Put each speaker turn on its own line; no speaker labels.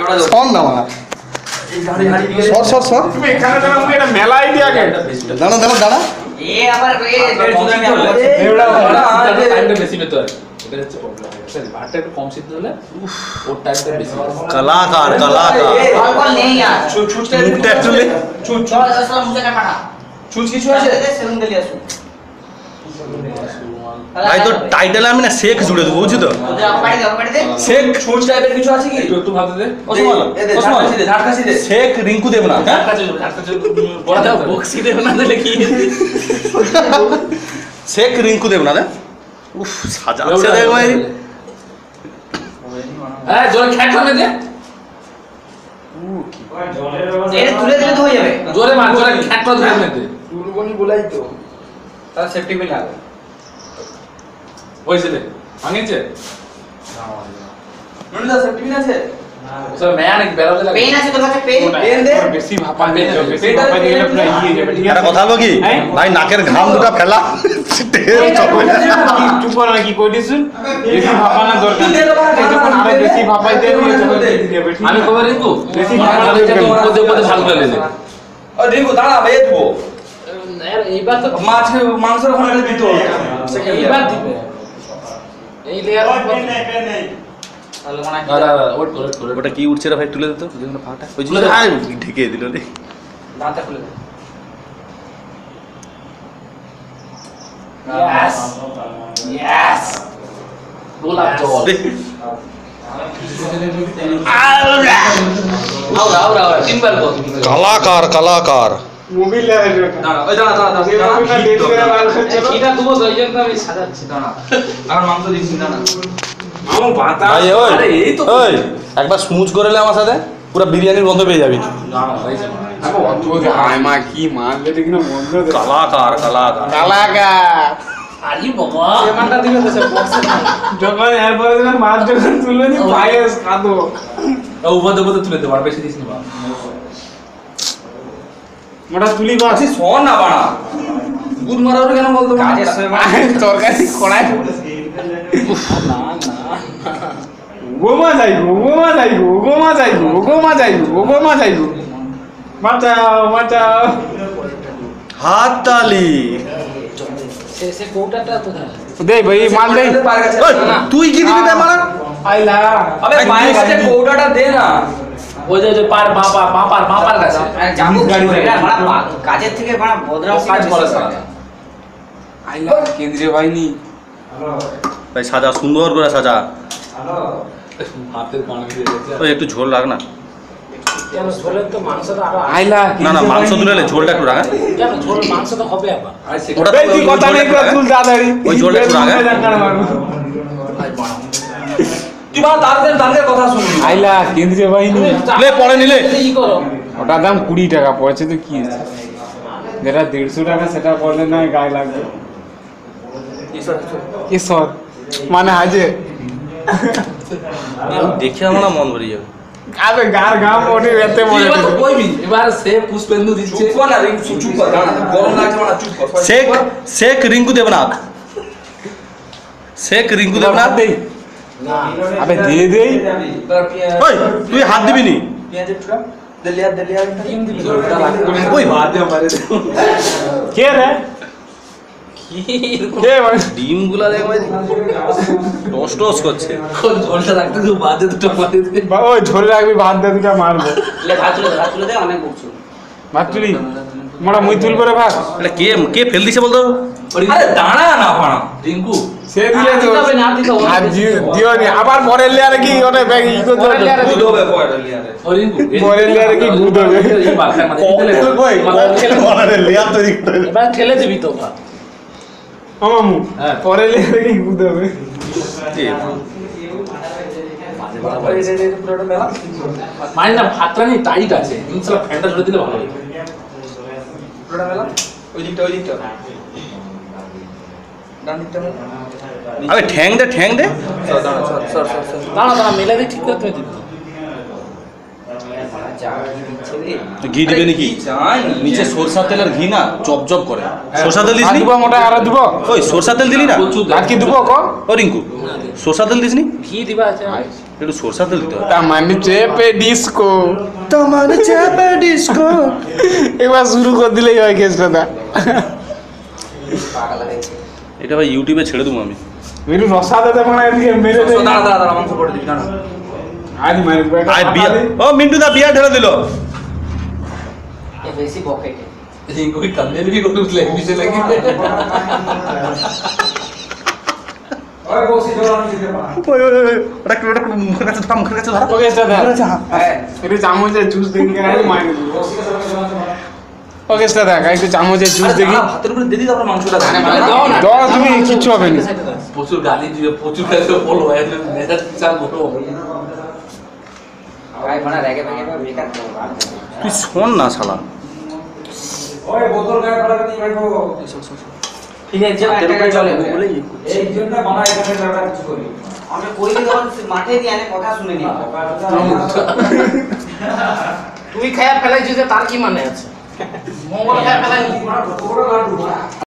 শোন না মারা সর
তুমি এখানে দাঁড়া, আমি একটা মেলা আইডিয়া আগে
দাঁড়া
এ আবার এ দেড় জুড়ে আমি আবার
এওড়া
টাইমটা বেশি নিতে হয়, এটা হচ্ছে প্রবলেম। ভাতটা একটু কম সিদ্ধ হলে ওর টাইমটা বেশি।
कलाकार
বল নেই यार
ছুটটা
एक्चुअली
চল আসলে মুঝে কা পাঠা
ছুট কিছু আছে
দে সেলুন দিলি আসু
ভাই তো টাইটেল আমি না শেখ জুড়ে দেবো বুঝছো তো
ওদের অপাড়ি দে
শেখ ছুট টাইপের কিছু আছে কি?
একটু ভাবতে দে।
ঝাড়কাশি দে
শেখ রিঙ্কু দেব না হ্যাঁ
বড় দাও বক্সি দেব না দিলে কি
শেখ রিঙ্কু দেব না রে উফ সাজাচ্ছে দেখ ভাই
হ্যাঁ জোরে খ্যাট হবে দে,
এটা তুলে দিলে তো হয়ে যাবে
জোরে মার, জোরে খ্যাট করে ধরে দে।
তুলবনি বলাই তো
তার সেফটি পিন লাগবে
হইছে দে ভাঙিছে
নন্দিদা সেফটি পিন আছে?
স্যার মেয়া নাকি বেরোতে লাগে।
পেন আছে তোর কাছে পেন
পেন দে
বেশি ভাপা দে, বেশি ভাপা দিলে পুরো ইয়ে যাবে। ঠিক
একটা
আছে
কথা হলো কি ভাই নাকের ঘাম দুটো ফেলা টেস্ট হবে না
চুপ কর না, কি কইছিস? বেশি ভাপানা দরকার নেই, যখন আরো বেশি ভাপাইতে নিয়ে চলে দিবে।
আমি খবর রিঙ্কু
বেশি
ভালো
ভালো
লাগে তুমি পদে পদে ভালো করে লে।
ও রিঙ্কু দাঁড়া ভাই দিব
এইবার তো
মাছ মাংসের ওখানে দিত
এইবার দিবে এই লেয়ার
তাহলে মনে হয়
দাঁড়া ওয়েট করে
ওটা কি উঠছে রে ভাই তুলে দে তো যেখানে ফাটা ওই যে আর ঢেকে দিল রে
দাঁতটা খুলে দে
यस यस গোলাপ জল আউরা তিনবার বল
कलाकार
মোবাইল লাগে দাঁড়া ওই দাঁড়া
এটা দেবো দুইজন তো আমি সাজাচ্ছি
দাঁড়া আমার মাংস দিচ্ছি দাঁড়া মামু ভাতা
ভাই ওই
আরে এই তো
ওই একবার স্মুচ করে লে আমার সাথে পুরো বিরিয়ানির গন্ধ পেয়ে যাবি
আরে অদ্ভুত হাই মা কি মারলে দেখি না বন্ধ
कलाकार
কালাকার
আরে বাবা এমানটা দিবে তো সব বক্সে
যখন এরপরে যখন মাছ যখন তুলে নি পায়েস কাঁদো
উপর উপর তুলে দে, আর বেশি দিস না বাবা।
মোটা তুলি বা আছে শোন না বাড়া গুদ মারার কেন বলতো
কাজের সময়
তরকারি কড়াই
না না
গোমা যাইবো বাঁচাও
हाथ ताली
সে কোটাটা কোথায়?
দে ভাই মাল দে
ওই তুই কি দিবি বে মারা
আইলা আবে মায়ের কাছে কৌটাটা দে না
ওই যে পার বাপার কাছে
জামু গাড়ি এটা বড় কাজের থেকে বড় বদরাম
কাজ করে সারা।
আইলা কেন্দ্রীয় বাহিনী
ভাই সাজা সুন্দর করে সাজা
হাতের পানি দিয়ে গেছে।
ওই একটু ঝোল রাখ না
কেন ঝোলের তো মাংসটা আরো
আইলা
না না মাংস তুলে নে ঝোলটা একটু রাখা
কেন ঝোল মাংস তো হবে আবার
ওটা
ওটা তুই কথা নেই করে তুল দাদারি
ওই ঝোলটা একটু রাখা
তুই বা তাদের কথা শুন আইলা কেন্দ্রীয় বাহিনী
লে পরে নিলে
কি করো
ওটার দাম 20 টাকা পয়সা তো কি আছে যেটা 150 টাকা সেটা করলে না গায়ে লাগবে কিশোর মানে হাজে
দেখে আমার না মন ভরে যাবে
আবে গার গাম ওঠে এতে মনে
এবার তো কইবি এবার সে পুষ্পেন্দু দিচ্ছে
চুপ কর না রিং চুপ কর দাঁড়া গরম লাগছে না চুপ কর
শেখ রিঙ্কু দেবনাথ শেখ রিঙ্কু দেবনাথ
দেই আবে দিয়ে দেই
ওই তুই হাত দিবি নি
পেঁয়াজের টুকরা দলিয়া
ডিম দিবি
ওই
বাদে মারে কে রে কে মানে
ডিম গুলা দেখ ভাই টস করছে
কোন ঝোলটা রাখতে তো বাদে দুটো মারি দে
ওই ঝোলে রাখবি ভাত দে দুটা মারবো
লে ভাত তুলে দে অনেক বকছো
ভাত তুলি মোড়া মুই তুল করে ভাত
এটা কে ফেল দিছে বলতো
আরে দাঁড়া না পাড়া
রিঙ্কু
সে দিয়ে তো
দিতে না দিতে
আর দিও নি আবার পরের লেয়ারে কি ওটা ব্যাগ ই করতে
পরের লেয়ারে
গুদ হবে পরের লেয়ারে
ও রিঙ্কু
পরের লেয়ারে কি গুদ হবে
এই বাক্সের মধ্যে দিতে
তুই কই বলারে লেয়ার তৈরি করে
এবার ঠেলে দিবি তো ভাত
মামু
হ্যাঁ।
পরের লেয়ারে কি গুদ হবে
মানে না ভাতটা নি টাইট আছে ইনশাআল্লাহ ফ্যানটা ধরে দিলে ভালো হবে
পুরোটা মেলা ওই দিকটা ডান দিকটা
আবে ঠ্যাং দে
দাঁড়া মেলে দিয়ে ঠিক করে তুমি দিবি
ঘি দিবে নাকি নিচে সরষা তেল আর ঘি না চপ করে সরষা তেল দিস নি
দিব মোটা আর দিব
ওই সরষা তেল দিলি না
প্রচুর
আর কি দিব ক
ও রিঙ্কু সরষা তেল দিস নি
ঘি দিবা আছে
একটু সরষা তেল দিতে হবে।
তামানে চেপে ডিস্কো
তামানে চেপে ডিস্কো।
এবার শুরু করে দিলেই হয় কেসটা দা।
পাগল হয়েছে।
এটা ভাই ইউটিউবে ছেড়ে দেবো আমি।
মেরু রসা দাদা মানে এদিকে মেরে দে।
দাঁড়া মাংস পড়ে দিবি না
আজ মারি বেটা
আয় বিয়া, ও মিন্টু দা বিয়া ঢেলে দিল।
এ বেশি বকেটে।
कोई कमरे भी को कुछ लगी से लगी
ওই বসি জোরানি দিতে পারে।
ওই ওটা মুখের কাছে ধরা, মুখের কাছে ধরা।
ওকে স্টার
হ্যাঁ
একটু চামচের জুস দেখি আর মাইনে দিব। ওকে স্টার দেখ একটু চামচের জুস দেখি।
ভাতের উপরে দিদি তারপর মাংসটা
দাও না।
দাও তুমি কিচ্ছু হবে না।
প্রচুর গালি দিবে প্রচুর গালি বলো হয় মেজাজ চাল বলো
ভাই মানে রেগে ভেঙে বেকার করবো।
তুই শোন না শালা।
ওই বোতল গায়ে পড়া দিই ভাইবো।
ঠিক আছে একটা করে চলে বলে
এই জন্য বাবা এখানে যাওয়া কিছু করি।
আমরা কই দিই তখন মাঠে দিয়ে আনে কথা শুনে নি। তুই খায়া ফেলাইছিস তার কি মানে আছে? মঙ্গল খায়া ফেলাই